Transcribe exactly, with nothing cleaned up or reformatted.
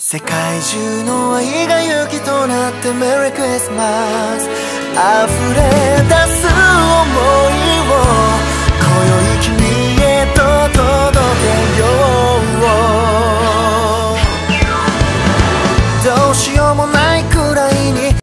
世界中の愛が雪となってメリークリスマス溢れ